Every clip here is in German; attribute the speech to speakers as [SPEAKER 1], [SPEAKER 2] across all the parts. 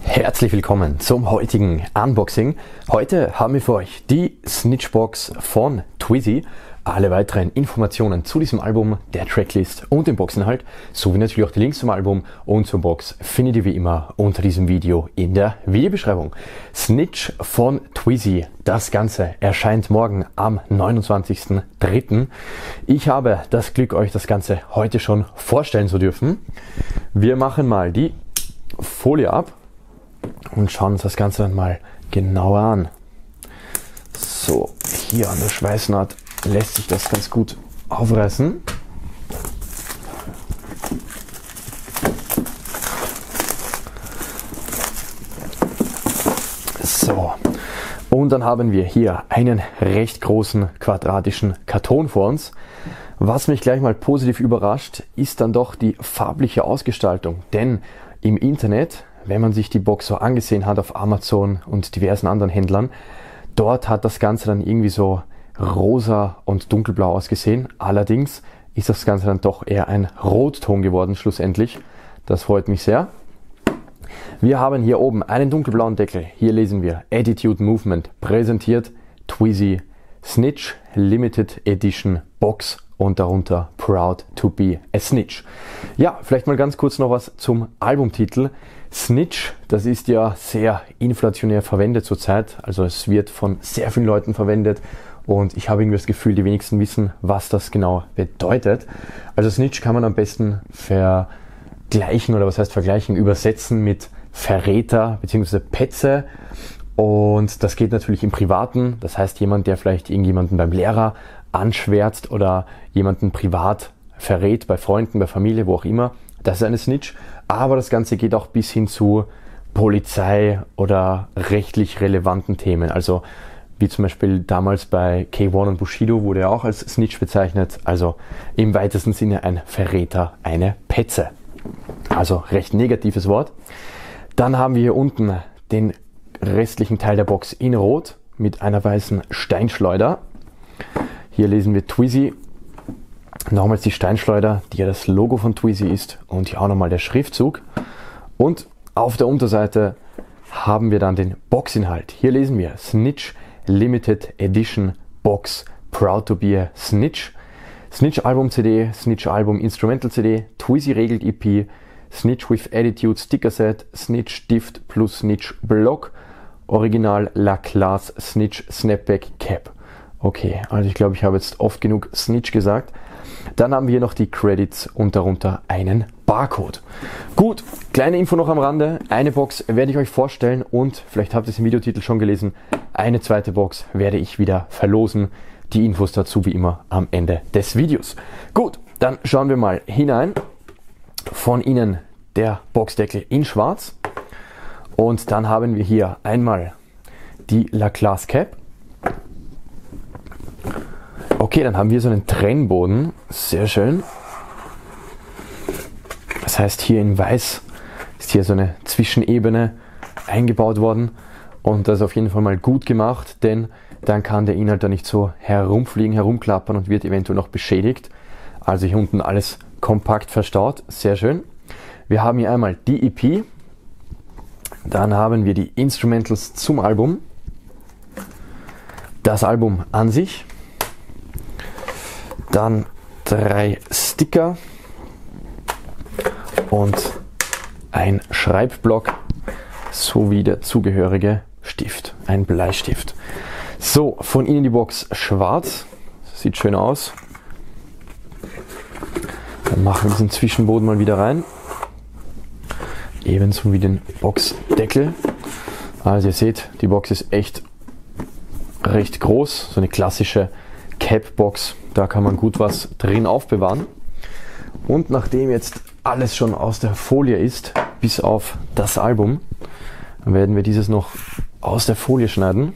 [SPEAKER 1] Herzlich willkommen zum heutigen Unboxing. Heute haben wir für euch die Snitchbox von Twizy. Alle weiteren Informationen zu diesem Album, der Tracklist und dem Boxinhalt, sowie natürlich auch die Links zum Album und zur Box findet ihr wie immer unter diesem Video in der Videobeschreibung. Snitch von Twizy. Das Ganze erscheint morgen am 29.03. Ich habe das Glück, euch das Ganze heute schon vorstellen zu dürfen. Wir machen mal die Folie ab und schauen uns das Ganze dann mal genauer an. So, hier an der Schweißnaht lässt sich das ganz gut aufreißen. So, und dann haben wir hier einen recht großen quadratischen Karton vor uns. Was mich gleich mal positiv überrascht, ist dann doch die farbliche Ausgestaltung, denn im Internet, wenn man sich die Box so angesehen hat auf Amazon und diversen anderen Händlern, dort hat das Ganze dann irgendwie so rosa und dunkelblau ausgesehen. Allerdings ist das Ganze dann doch eher ein Rotton geworden schlussendlich. Das freut mich sehr. Wir haben hier oben einen dunkelblauen Deckel. Hier lesen wir Attitude Movement präsentiert Twizy Snitch Limited Edition Box und darunter Proud to be a Snitch. Ja, vielleicht mal ganz kurz noch was zum Albumtitel. Snitch, das ist ja sehr inflationär verwendet zurzeit. Also es wird von sehr vielen Leuten verwendet. Und ich habe irgendwie das Gefühl, die wenigsten wissen, was das genau bedeutet. Also Snitch kann man am besten vergleichen, oder was heißt vergleichen, übersetzen mit Verräter bzw. Petze. Und das geht natürlich im Privaten. Das heißt, jemand, der vielleicht irgendjemanden beim Lehrer anschwärzt oder jemanden privat verrät, bei Freunden, bei Familie, wo auch immer. Das ist eine Snitch. Aber das Ganze geht auch bis hin zu Polizei oder rechtlich relevanten Themen. Also wie zum Beispiel damals bei K1 und Bushido wurde er auch als Snitch bezeichnet. Also im weitesten Sinne ein Verräter, eine Petze. Also recht negatives Wort. Dann haben wir hier unten den restlichen Teil der Box in Rot mit einer weißen Steinschleuder. Hier lesen wir Twizy. Nochmals die Steinschleuder, die ja das Logo von Twizy ist, und hier auch nochmal der Schriftzug. Und auf der Unterseite haben wir dann den Boxinhalt. Hier lesen wir Snitch Limited Edition Box Proud to be a Snitch. Snitch Album CD, Snitch Album Instrumental CD, Twizy Regelt EP, Snitch with Attitude Sticker Set, Snitch Stift plus Snitch Block, Original La Classe Snitch Snapback Cap. Okay, also ich glaube, ich habe jetzt oft genug Snitch gesagt. Dann haben wir hier noch die Credits und darunter einen Barcode. Gut, kleine Info noch am Rande. Eine Box werde ich euch vorstellen und vielleicht habt ihr es im Videotitel schon gelesen, eine zweite Box werde ich wieder verlosen. Die Infos dazu wie immer am Ende des Videos. Gut, dann schauen wir mal hinein. Von innen der Boxdeckel in schwarz. Und dann haben wir hier einmal die La Classe Cap. Okay, dann haben wir so einen Trennboden. Sehr schön. Das heißt, hier in Weiß ist hier so eine Zwischenebene eingebaut worden. Und das ist auf jeden Fall mal gut gemacht, denn dann kann der Inhalt da nicht so herumfliegen, herumklappern und wird eventuell noch beschädigt. Also hier unten alles kompakt verstaut. Sehr schön. Wir haben hier einmal die EP. Dann haben wir die Instrumentals zum Album. Das Album an sich. Dann 3 Sticker und ein Schreibblock sowie der zugehörige Stift, ein Bleistift. So, von innen die Box schwarz, sieht schön aus. Dann machen wir diesen Zwischenboden mal wieder rein, ebenso wie den Boxdeckel. Also ihr seht, die Box ist echt recht groß, so eine klassische Cap-Box, da kann man gut was drin aufbewahren. Und nachdem jetzt alles schon aus der Folie ist, bis auf das Album, werden wir dieses noch aus der Folie schneiden.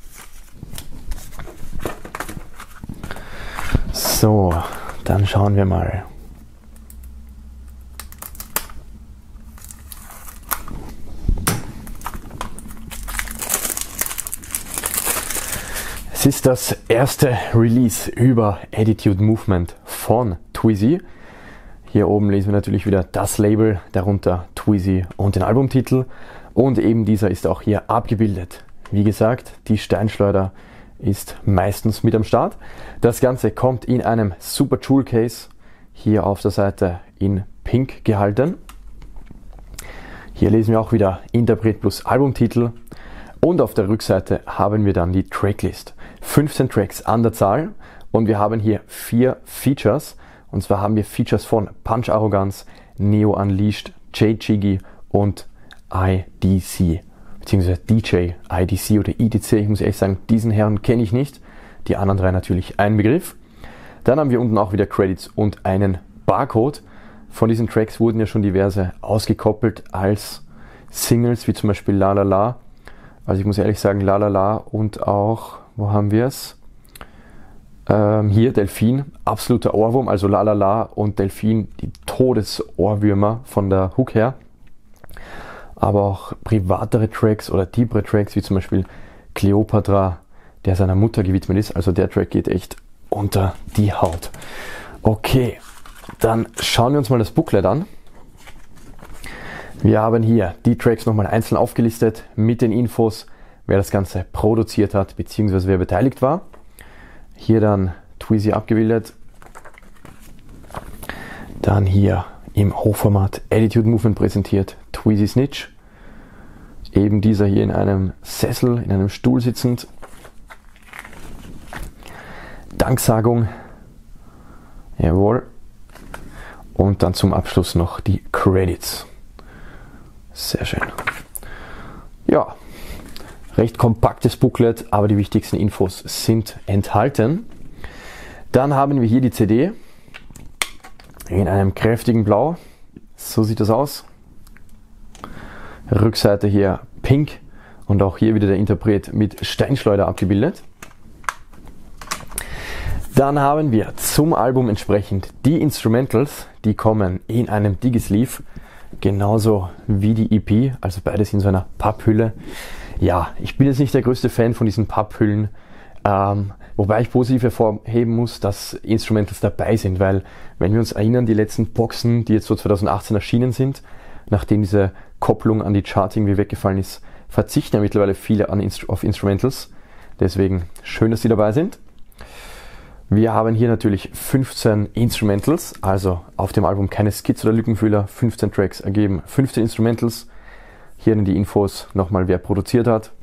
[SPEAKER 1] So, dann schauen wir mal. Es ist das erste Release über Attitude Movement von Twizy. Hier oben lesen wir natürlich wieder das Label, darunter Tweezy und den Albumtitel. Und eben dieser ist auch hier abgebildet. Wie gesagt, die Steinschleuder ist meistens mit am Start. Das Ganze kommt in einem Super Jewel Case, hier auf der Seite in Pink gehalten. Hier lesen wir auch wieder Interpret plus Albumtitel. Und auf der Rückseite haben wir dann die Tracklist. 15 Tracks an der Zahl und wir haben hier 4 Features. Und zwar haben wir Features von Punch Arrogance, Neo Unleashed, Jay Chigi und IDC. Beziehungsweise DJ, IDC oder IDC. Ich muss ehrlich sagen, diesen Herren kenne ich nicht. Die anderen 3 natürlich ein Begriff. Dann haben wir unten auch wieder Credits und einen Barcode. Von diesen Tracks wurden ja schon diverse ausgekoppelt als Singles, wie zum Beispiel La La La. Also ich muss ehrlich sagen, La La La und auch, wo haben wir es? Hier Delfin, absoluter Ohrwurm, also La La La und Delfin, die Todesohrwürmer von der Hook her. Aber auch privatere Tracks oder tiefere Tracks, wie zum Beispiel Cleopatra, der seiner Mutter gewidmet ist. Also der Track geht echt unter die Haut. Okay, dann schauen wir uns mal das Booklet an. Wir haben hier die Tracks nochmal einzeln aufgelistet mit den Infos, wer das Ganze produziert hat, beziehungsweise wer beteiligt war. Hier dann Tweezy abgebildet. Dann hier im Hochformat Attitude Movement präsentiert, Tweezy Snitch. Eben dieser hier in einem Sessel, in einem Stuhl sitzend. Danksagung. Jawohl. Und dann zum Abschluss noch die Credits. Sehr schön. Ja, recht kompaktes Booklet, aber die wichtigsten Infos sind enthalten. Dann haben wir hier die CD in einem kräftigen Blau. So sieht das aus. Rückseite hier pink und auch hier wieder der Interpret mit Steinschleuder abgebildet. Dann haben wir zum Album entsprechend die Instrumentals, die kommen in einem Digisleeve, genauso wie die EP, also beides in so einer Papphülle. Ja, ich bin jetzt nicht der größte Fan von diesen Papphüllen, wobei ich positiv hervorheben muss, dass Instrumentals dabei sind, weil wenn wir uns erinnern, die letzten Boxen, die jetzt so 2018 erschienen sind, nachdem diese Kopplung an die Charting wie weggefallen ist, verzichten ja mittlerweile viele auf Instrumentals. Deswegen schön, dass die dabei sind. Wir haben hier natürlich 15 Instrumentals, also auf dem Album keine Skits oder Lückenfüller, 15 Tracks ergeben 15 Instrumentals. Hier die Infos nochmal, wer produziert hat.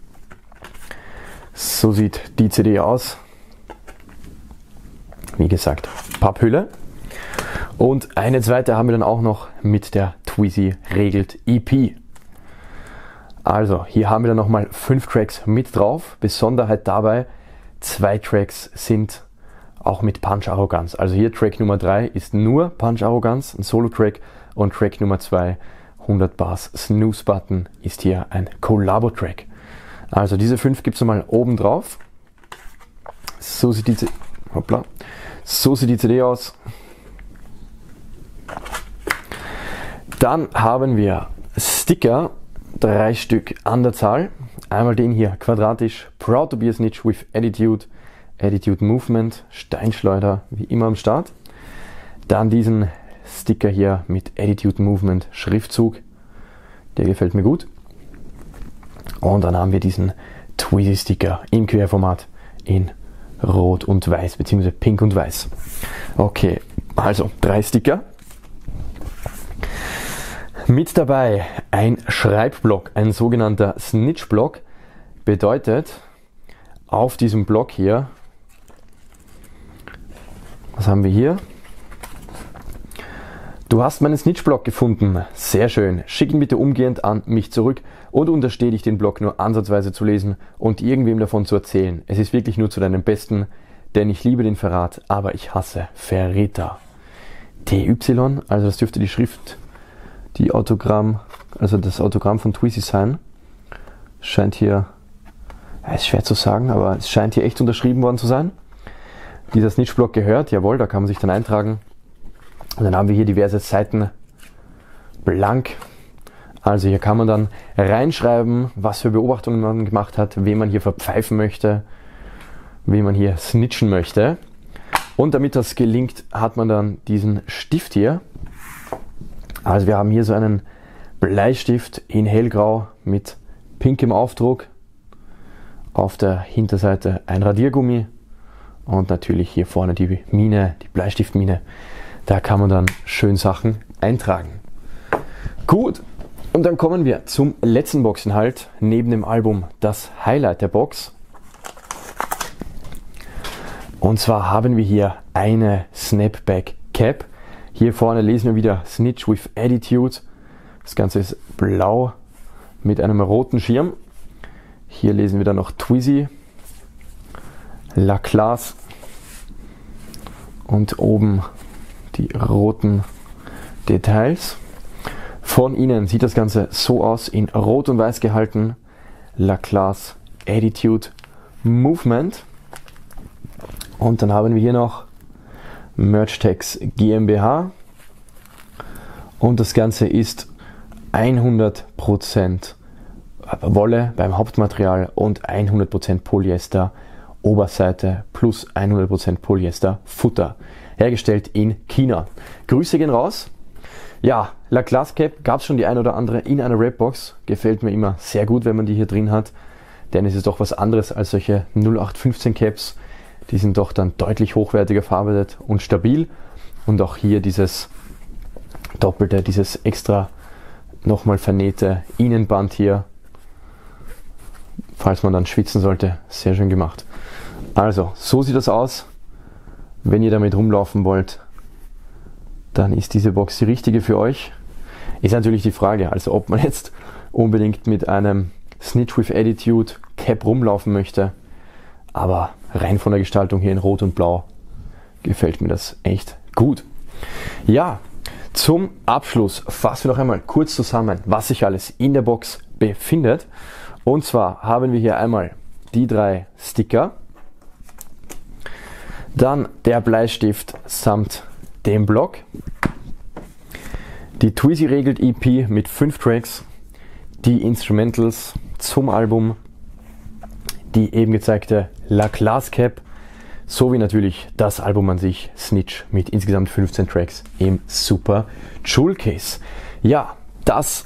[SPEAKER 1] So sieht die CD aus. Wie gesagt, Papphülle. Und eine zweite haben wir dann auch noch mit der Tweezy Regelt EP. Also hier haben wir dann nochmal 5 Tracks mit drauf. Besonderheit dabei, 2 Tracks sind auch mit Punch Arrogance. Also hier Track Nummer 3 ist nur Punch Arrogance, ein Solo-Track, und Track Nummer 2, 100 Bars Snooze Button, ist hier ein Collabo-Track. Also diese 5 gibt es nochmal oben drauf. So sieht die CD aus. Dann haben wir Sticker, 3 Stück an der Zahl. Einmal den hier quadratisch, Proud to be a Snitch with Attitude, Attitude Movement, Steinschleuder wie immer am Start. Dann diesen Sticker hier mit Attitude Movement Schriftzug, der gefällt mir gut. Und dann haben wir diesen Tweezy Sticker im Querformat in Rot und Weiß, beziehungsweise Pink und Weiß. Okay, also 3 Sticker. Mit dabei ein Schreibblock, ein sogenannter Snitch-Block. Bedeutet, auf diesem Block hier, was haben wir hier? Du hast meinen Snitch-Block gefunden. Sehr schön. Schick ihn bitte umgehend an mich zurück und unterstehe dich, den Block nur ansatzweise zu lesen und irgendwem davon zu erzählen. Es ist wirklich nur zu deinem Besten, denn ich liebe den Verrat, aber ich hasse Verräter. TY, also das dürfte die Schrift, das Autogramm von Tweezy sein. Scheint hier, ist schwer zu sagen, aber es scheint hier echt unterschrieben worden zu sein. Dieser Snitch-Block gehört, jawohl, da kann man sich dann eintragen. Und dann haben wir hier diverse Seiten blank. Also hier kann man dann reinschreiben, was für Beobachtungen man gemacht hat, wen man hier verpfeifen möchte, wen man hier snitchen möchte. Und damit das gelingt, hat man dann diesen Stift hier. Also wir haben hier so einen Bleistift in hellgrau mit pinkem Aufdruck. Auf der Hinterseite ein Radiergummi und natürlich hier vorne die Mine, die Bleistiftmine. Da kann man dann schön Sachen eintragen. Gut, und dann kommen wir zum letzten Boxinhalt. Neben dem Album das Highlight der Box. Und zwar haben wir hier eine Snapback Cap. Hier vorne lesen wir wieder Snitch with Attitude. Das Ganze ist blau mit einem roten Schirm. Hier lesen wir dann noch Twizy, La Classe und oben die roten Details. Von innen sieht das Ganze so aus, in Rot und Weiß gehalten. La Classe Attitude Movement. Und dann haben wir hier noch Merchtex GmbH. Und das Ganze ist 100% Wolle beim Hauptmaterial und 100% Polyester Oberseite plus 100% Polyester Futter. Hergestellt in China. Grüße gehen raus. Ja, La Classe Cap gab es schon die ein oder andere in einer Rapbox. Gefällt mir immer sehr gut, wenn man die hier drin hat. Denn es ist doch was anderes als solche 0815 Caps. Die sind doch dann deutlich hochwertiger verarbeitet und stabil. Und auch hier dieses doppelte, dieses extra nochmal vernähte Innenband hier. Falls man dann schwitzen sollte, sehr schön gemacht. Also, so sieht das aus. Wenn ihr damit rumlaufen wollt, dann ist diese Box die richtige für euch. Ist natürlich die Frage, also ob man jetzt unbedingt mit einem Snitch with Attitude Cap rumlaufen möchte. Aber rein von der Gestaltung hier in Rot und Blau gefällt mir das echt gut. Ja, zum Abschluss fassen wir noch einmal kurz zusammen, was sich alles in der Box befindet. Und zwar haben wir hier einmal die 3 Sticker, dann der Bleistift samt dem Block, die Twizy Regelt EP mit 5 Tracks, die Instrumentals zum Album, die eben gezeigte La Classe Cap, sowie natürlich das Album an sich, Snitch, mit insgesamt 15 Tracks im Super Jewel Case. Ja, das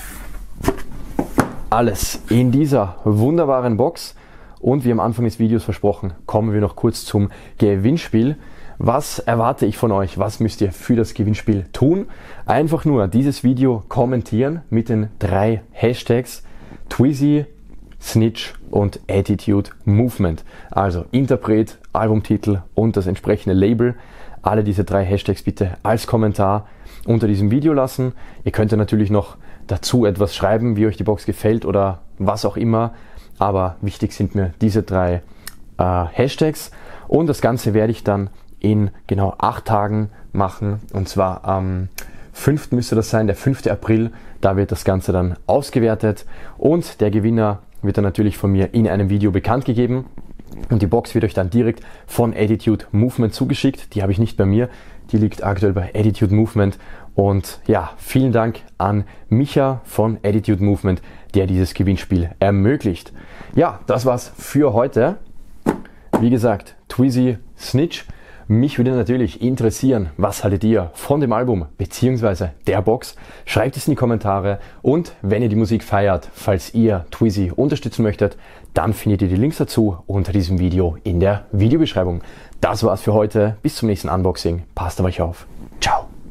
[SPEAKER 1] alles in dieser wunderbaren Box. Und wie am Anfang des Videos versprochen, kommen wir noch kurz zum Gewinnspiel. Was erwarte ich von euch? Was müsst ihr für das Gewinnspiel tun? Einfach nur dieses Video kommentieren mit den 3 Hashtags Twizy, Snitch und Attitude Movement. Also Interpret, Albumtitel und das entsprechende Label. Alle diese 3 Hashtags bitte als Kommentar unter diesem Video lassen. Ihr könnt ja natürlich noch dazu etwas schreiben, wie euch die Box gefällt oder was auch immer. Aber wichtig sind mir diese 3 Hashtags. Und das Ganze werde ich dann in genau 8 Tagen machen. Und zwar am 5. müsste das sein, der 5. April. Da wird das Ganze dann ausgewertet. Und der Gewinner wird dann natürlich von mir in einem Video bekannt gegeben. Und die Box wird euch dann direkt von Attitude Movement zugeschickt. Die habe ich nicht bei mir. Die liegt aktuell bei Attitude Movement. Und ja, vielen Dank an Micha von Attitude Movement, der dieses Gewinnspiel ermöglicht. Ja, das war's für heute. Wie gesagt, Twizy, Snitch. Mich würde natürlich interessieren, was haltet ihr von dem Album bzw. der Box? Schreibt es in die Kommentare und wenn ihr die Musik feiert, falls ihr Twizy unterstützen möchtet, dann findet ihr die Links dazu unter diesem Video in der Videobeschreibung. Das war's für heute. Bis zum nächsten Unboxing. Passt auf euch auf. Ciao.